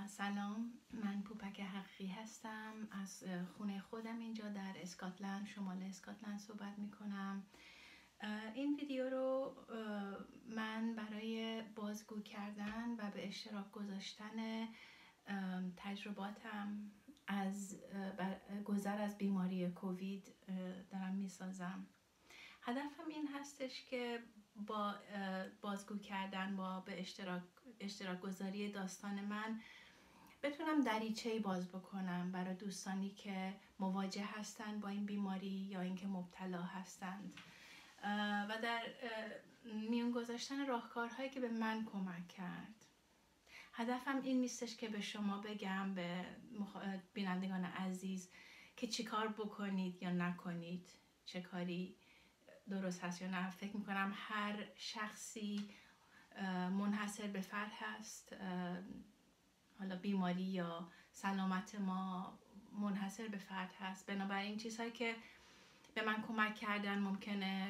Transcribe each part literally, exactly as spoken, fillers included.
سلام، من پوپک حقیقی هستم. از خونه خودم اینجا در اسکاتلند، شمال اسکاتلند صحبت می کنم. این ویدیو رو من برای بازگو کردن و به اشتراک گذاشتن تجرباتم از گذر از بیماری کووید دارم می سازم. هدفم این هستش که با بازگو کردن با به اشتراک اشتراک گذاری داستان من بتونم دریچه‌ای باز بکنم برای دوستانی که مواجه هستند با این بیماری یا اینکه مبتلا هستند و در میون گذاشتن راهکارهایی که به من کمک کرد. هدفم این نیستش که به شما بگم، به بینندگان عزیز که چی کار بکنید یا نکنید، چه کاری درست هست یا نه. فکر میکنم هر شخصی منحصر به فرد هست، حالا بیماری یا سلامت ما منحصر به فرد هست. بنابراین چیزهایی که به من کمک کردن ممکنه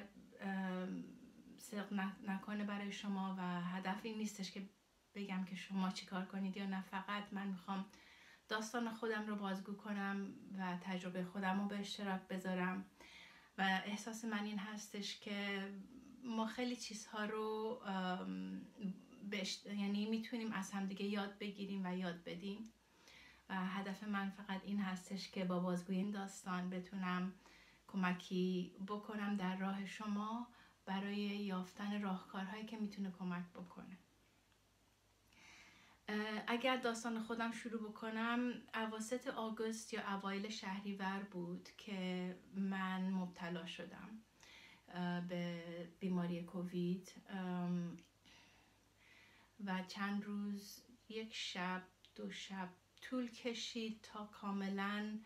صدق نکنه برای شما و هدف این نیستش که بگم که شما چی کار کنید یا نه. فقط من میخوام داستان خودم رو بازگو کنم و تجربه خودم رو به اشتراک بذارم و احساس من این هستش که ما خیلی چیزها رو بشت... یعنی میتونیم از همدیگه یاد بگیریم و یاد بدیم و هدف من فقط این هستش که با بازگویی این داستان بتونم کمکی بکنم در راه شما برای یافتن راهکارهایی که میتونه کمک بکنه. اگر داستان خودم شروع بکنم، اواسط آگوست یا اوایل شهریور بود که من مبتلا شدم به بیماری کووید و چند روز، یک شب دو شب طول کشید تا کاملا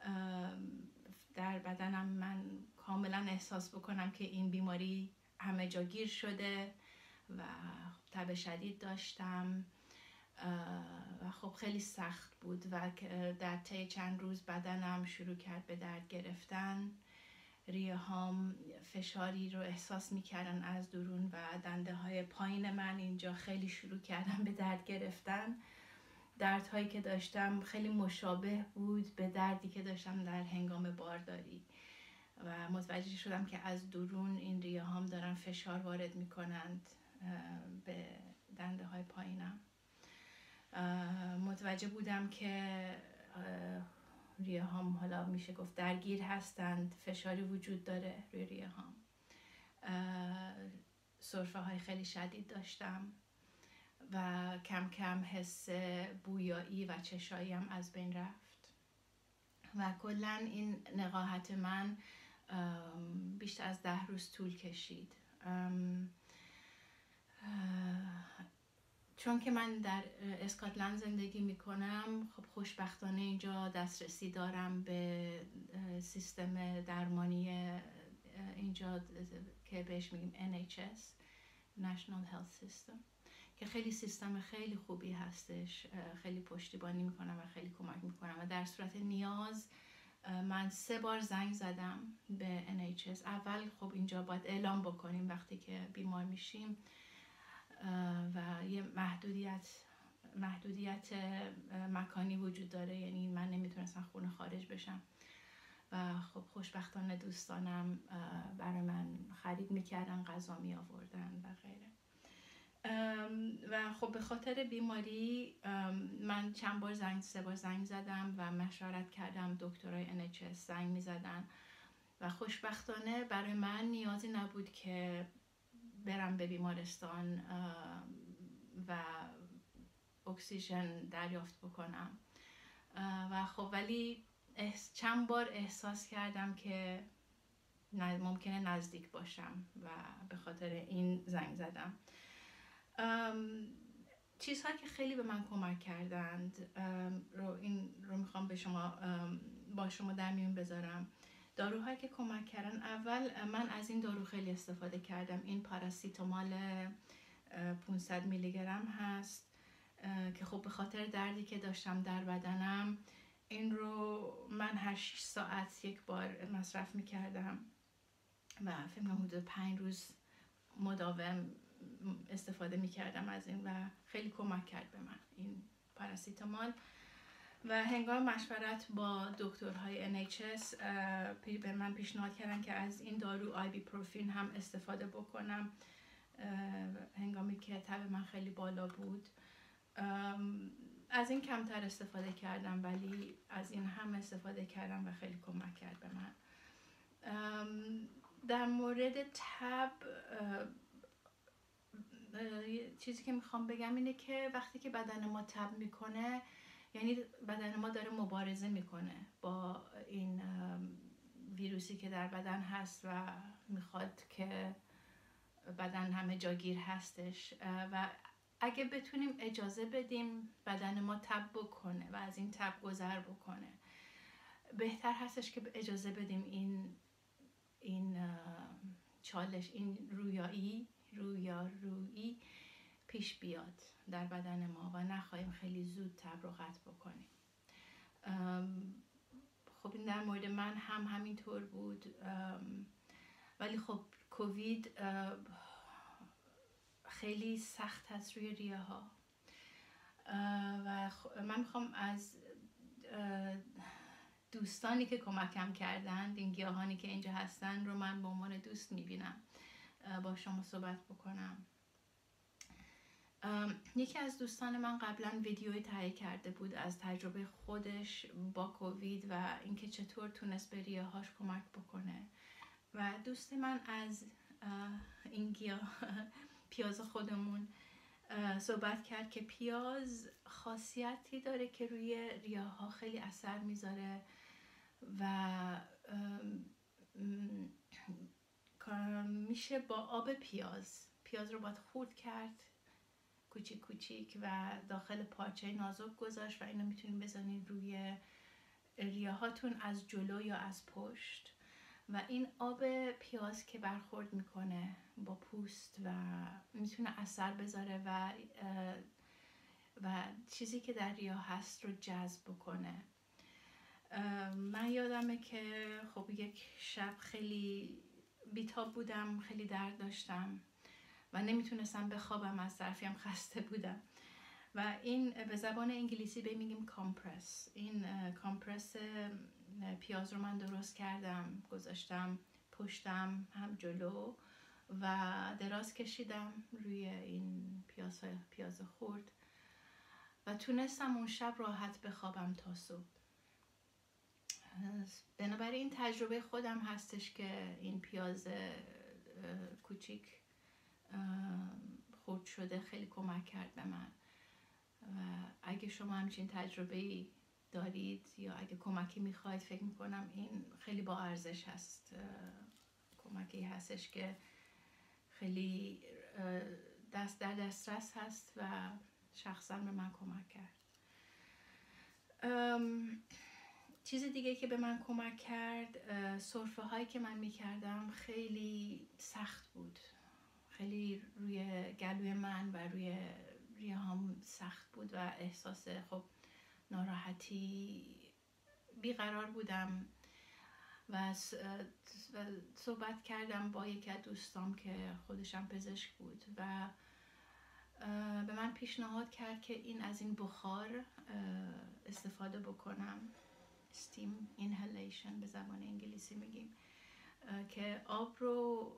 در بدنم من کاملا احساس بکنم که این بیماری همه جا گیر شده و تب شدید داشتم و خب خیلی سخت بود و در طی چند روز بدنم شروع کرد به درد گرفتن. ریه هام فشاری رو احساس میکردن از درون و دنده های پایین من اینجا خیلی شروع کردن به درد گرفتن. دردهایی که داشتم خیلی مشابه بود به دردی که داشتم در هنگام بارداری و متوجه شدم که از درون این ریه هام دارن فشار وارد میکنند به دنده های پایینم. متوجه بودم که ریه هام حالا میشه گفت درگیر هستند، فشاری وجود داره روی ریه هام. سرفه های خیلی شدید داشتم و کم کم حس بویایی و چشایی هم از بین رفت و کلا این نقاهت من بیشتر از ده روز طول کشید. چون که من در اسکاتلند زندگی میکنم، خب خوشبختانه اینجا دسترسی دارم به سیستم درمانی اینجا که بهش میگیم ان اچ اس National Health System، که خیلی سیستم خیلی خوبی هستش، خیلی پشتیبانی میکنم و خیلی کمک میکنم و در صورت نیاز من سه بار زنگ زدم به ان اچ اس. اول خب اینجا باید اعلام بکنیم وقتی که بیمار میشیم و یه محدودیت محدودیت مکانی وجود داره، یعنی من نمیتونستم خونه خارج بشم و خب خوشبختانه دوستانم برای من خرید میکردن، غذا می آوردن و غیره. و خب به خاطر بیماری من چند بار زنگ سه بار زنگ زدم و مشورت کردم، دکترای ان اچ اس زنگ میزدن و خوشبختانه برای من نیازی نبود که برم به بیمارستان و اکسیژن دریافت بکنم و خب ولی چند بار احساس کردم که ممکنه نزدیک باشم و به خاطر این زنگ زدم. چیزهایی که خیلی به من کمک کردند رو این رو میخوام به شما با شما در میون بذارم. داروهایی که کمک کردن، اول من از این دارو خیلی استفاده کردم. این پاراسیتامول پانصد میلی گرم هست که خب به خاطر دردی که داشتم در بدنم این رو من هر شش ساعت یک بار مصرف میکردم و فکر کنم حدود پنج روز مداوم استفاده میکردم از این و خیلی کمک کرد به من این پاراسیتامول. و هنگام مشورت با دکترهای ان اچ اس به من پیشنهاد کردن که از این دارو آیبوپروفین هم استفاده بکنم هنگامی که تب من خیلی بالا بود. از این کمتر استفاده کردم ولی از این هم استفاده کردم و خیلی کمک کرد به من. در مورد تب چیزی که میخوام بگم اینه که وقتی که بدن ما تب میکنه یعنی بدن ما داره مبارزه میکنه با این ویروسی که در بدن هست و میخواد که بدن همه جاگیر هستش و اگه بتونیم اجازه بدیم بدن ما تب بکنه و از این تب گذر بکنه بهتر هستش که اجازه بدیم این این چالش این رویایی رویارویی پیش بیاد در بدن ما و نخواهیم خیلی زود تب رو قطع بکنیم. خب این در مورد من هم همینطور بود ولی خب کووید خیلی سخت هست روی ریه ها و من میخوام از دوستانی که کمکم کردند این گیاهانی که اینجا هستن رو من به عنوان دوست میبینم با شما صحبت بکنم. یکی از دوستان من قبلا ویدیوی تهیه کرده بود از تجربه خودش با کووید و اینکه چطور تونست به ریه هاش کمک بکنه و دوست من از این گیاه پیاز خودمون صحبت کرد که پیاز خاصیتی داره که روی ریه ها خیلی اثر میذاره و میشه با آب پیاز پیاز رو باید خورد کرد کوچیک کوچیک و داخل پارچه نازک گذاشت و اینو میتونید بزنید روی ریه هاتون از جلو یا از پشت و این آب پیاز که برخورد میکنه با پوست و میتونه اثر بذاره و و چیزی که در ریه هست رو جذب بکنه. من یادمه که خب یک شب خیلی بیتاب بودم، خیلی درد داشتم و نمیتونستم بخوابم از طرفیم خسته بودم و این به زبان انگلیسی به میگیم کامپرس. این کامپرس پیاز رو من درست کردم، گذاشتم پشتم هم جلو و دراز کشیدم روی این پیاز پیاز خورد و تونستم اون شب راحت بخوابم تا صبح. بنابراین تجربه خودم هستش که این پیاز کوچیک خرد شده خیلی کمک کرد به من و اگه شما همچین تجربه‌ای دارید یا اگه کمکی میخواید فکر میکنم این خیلی با ارزش هست، کمکی هستش که خیلی دست در دسترس هست و شخصا به من کمک کرد. چیز دیگه که به من کمک کرد سرفه هایی که من میکردم خیلی سخت بود، خیلی روی گلوی من و روی ریه هام سخت بود و احساس خب ناراحتی بیقرار بودم و صحبت کردم با یکی از دوستام که خودشم پزشک بود و به من پیشنهاد کرد که این از این بخار استفاده بکنم، steam inhalation به زبان انگلیسی میگیم، که آب رو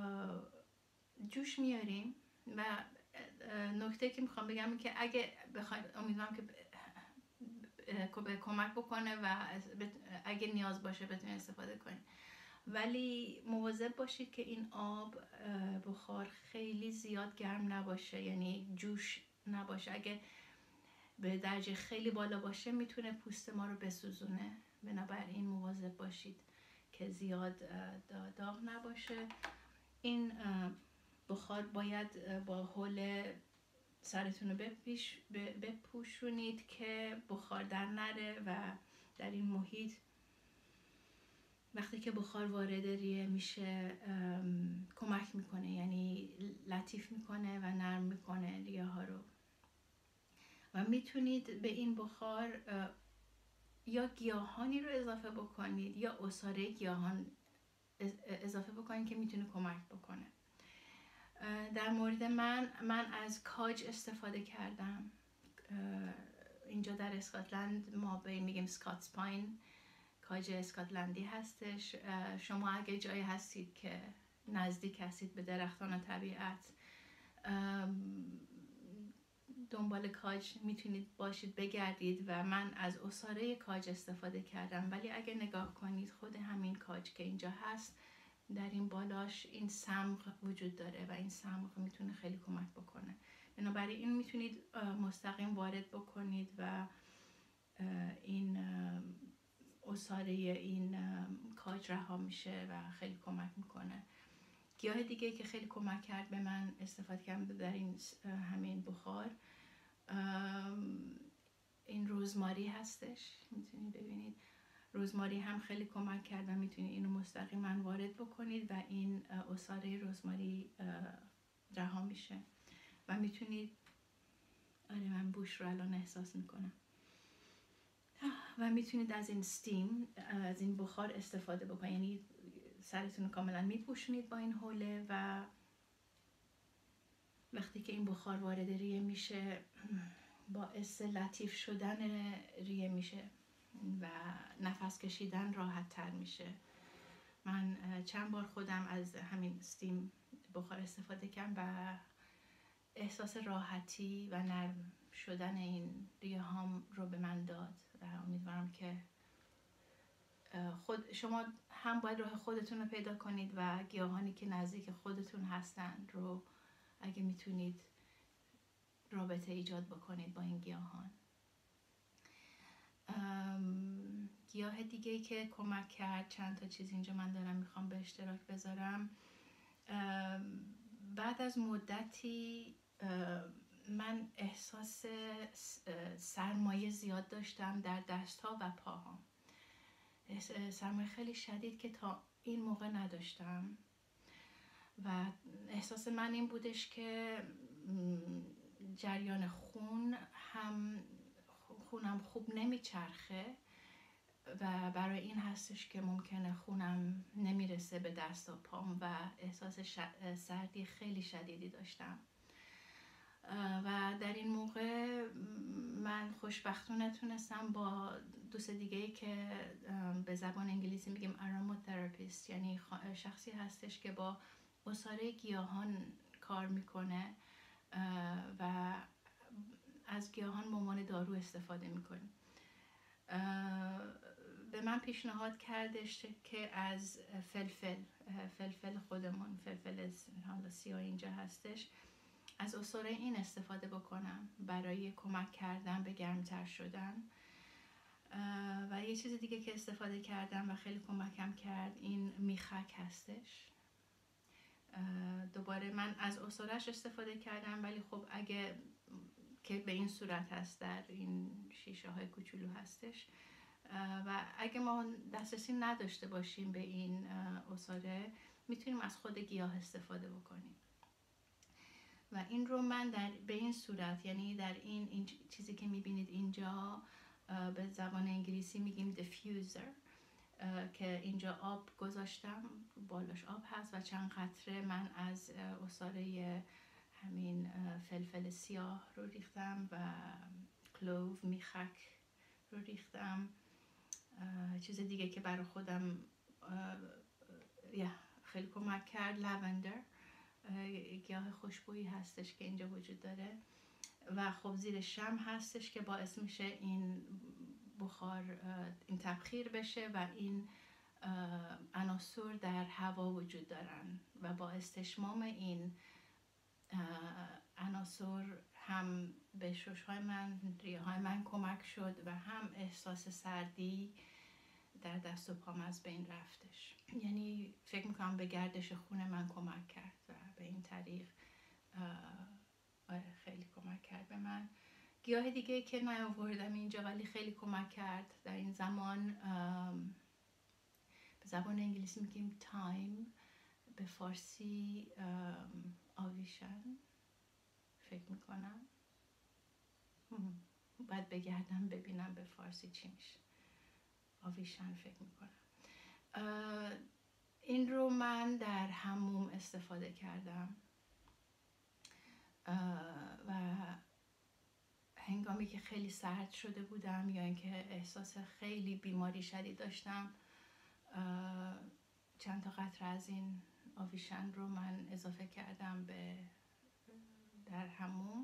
جوش میاریم و نکته که میخوام بگم این که اگه بخواید امیدوارم که به کمک بکنه و اگه نیاز باشه بتونید استفاده کنید، ولی مواظب باشید که این آب بخار خیلی زیاد گرم نباشه، یعنی جوش نباشه. اگه به درجه خیلی بالا باشه میتونه پوست ما رو بسوزونه، بنابراین مواظب باشید که زیاد داغ نباشه. این بخار باید با حول سرتون رو بپیش بپوشونید که بخار در نره و در این محیط وقتی که بخار وارد ریه میشه کمک میکنه، یعنی لطیف میکنه و نرم میکنه ریه ها رو و میتونید به این بخار یا گیاهانی رو اضافه بکنید یا عصاره گیاهان اضافه بکنید که میتونه کمک بکنه. در مورد من من از کاج استفاده کردم اینجا در اسکاتلند ما به این میگیم سکاتس پاین، کاج اسکاتلندی هستش. شما اگه جایی هستید که نزدیک هستید به درختان طبیعت، دنبال کاج میتونید باشید بگردید و من از عصاره کاج استفاده کردم. ولی اگه نگاه کنید خود همین کاج که اینجا هست، در این بالاش این صمغ وجود داره و این صمغ میتونه خیلی کمک بکنه. بنابراین این میتونید مستقیم وارد بکنید و این عصاره این کاج رها میشه و خیلی کمک میکنه. گیاه دیگه که خیلی کمک کرد به من استفاده کردم در این همین بخار، این روزماری هستش. میتونید ببینید روزماری هم خیلی کمک کرد و میتونید اینو مستقیما وارد بکنید و این عصاره روزماری رها میشه و میتونید، آره من بوش رو الان احساس میکنم، و میتونید از این استیم، از این بخار استفاده بکنید. یعنی سرتون رو کاملا میپوشونید با این حوله و وقتی که این بخار وارد ریه میشه باعث لطیف شدن ریه میشه و نفس کشیدن راحت تر میشه. من چند بار خودم از همین استیم بخار استفاده کردم و احساس راحتی و نرم شدن این ریه هام رو به من داد و امیدوارم که خود شما هم باید راه خودتون رو پیدا کنید و گیاهانی که نزدیک خودتون هستن رو اگه میتونید رابطه ایجاد بکنید با این گیاهان. گیاه دیگه که کمک کرد، چند تا چیز اینجا من دارم میخوام به اشتراک بذارم. بعد از مدتی من احساس سرمایه زیاد داشتم در دستها و پاهام، سرمایه خیلی شدید که تا این موقع نداشتم و احساس من این بودش که جریان خون هم خونم خوب نمیچرخه و برای این هستش که ممکنه خونم نمیرسه به دست و پام و احساس سردی خیلی شدیدی داشتم. و در این موقع من خوشبختانه تونستم با دوست دیگه‌ای که به زبان انگلیسی میگیم آروماتراپیست، یعنی شخصی هستش که با عصاره گیاهان کار میکنه و از گیاهان به عنوان دارو استفاده میکنه، به من پیشنهاد کردش که از فلفل فلفل خودمون، فلفل سیاه اینجا هستش، از عصاره این استفاده بکنم برای کمک کردن به گرمتر شدن. و یه چیز دیگه که استفاده کردم و خیلی کمکم کرد این میخک هستش. دوباره من از عصاره‌اش استفاده کردم، ولی خب اگه که به این صورت هست، در این شیشه های کوچولو هستش و اگه ما دسترسی نداشته باشیم به این عصاره میتونیم از خود گیاه استفاده بکنیم. و این رو من در به این صورت، یعنی در این, این چیزی که میبینید اینجا به زبان انگلیسی میگیم دیفیوزر، که اینجا آب گذاشتم، بالاش آب هست و چند قطره من از عصاره همین فلفل سیاه رو ریختم و کلوو میخک رو ریختم. چیز دیگه که برای خودم خیلی کمک کرد لوندر، گیاه خوشبویی هستش که اینجا وجود داره و خب زیر شم هستش که باعث میشه این بخار این تبخیر بشه و این عناصر در هوا وجود دارن و با استشمام این عناصر هم به ششهای من، ریه های من کمک شد و هم احساس سردی در دست و پام از بین رفتش. یعنی فکر میکنم به گردش خون من کمک کرد و به این طریق خیلی کمک کرد به من. گیاه دیگه که نیاوردم اینجا ولی خیلی کمک کرد در این زمان، به زبان انگلیسی میگیم تایم، به فارسی آویشن فکر میکنم، باید بگردم ببینم به فارسی چی میشه. آویشن فکر میکنم. این رو من در حموم استفاده کردم و هنگامی که خیلی سرد شده بودم یا اینکه احساس خیلی بیماری شدید داشتم، چند تا قطره از این آویشن رو من اضافه کردم به در حموم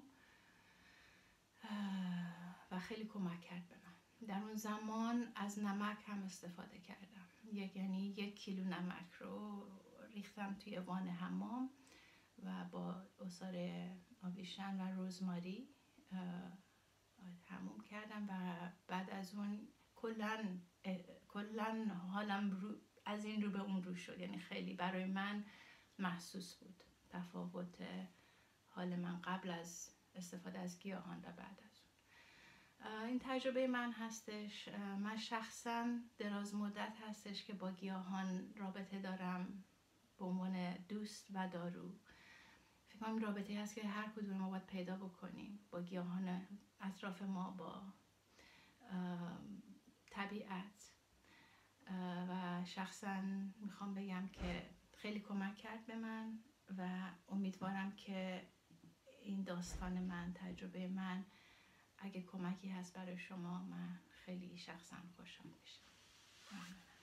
و خیلی کمک کرد به من. در اون زمان از نمک هم استفاده کردم. یک یعنی یک کیلو نمک رو ریختم توی وان حمام و با عصاره آویشن و رزماری حموم کردم و بعد از اون کلن کلن حالم رو از این رو به اون رو شد. یعنی خیلی برای من محسوس بود تفاوت حال من قبل از استفاده از گیاهان و بعد از اون. این تجربه من هستش. من شخصا دراز مدت هستش که با گیاهان رابطه دارم به عنوان دوست و دارو. فکر کنم رابطه هست که هر کدوم ما باید پیدا بکنیم با گیاهان اطراف ما، با طبیعت. و شخصا میخوام بگم که خیلی کمک کرد به من و امیدوارم که این داستان من، تجربه من، اگه کمکی هست برای شما، من خیلی شخصا خوشحال میشم.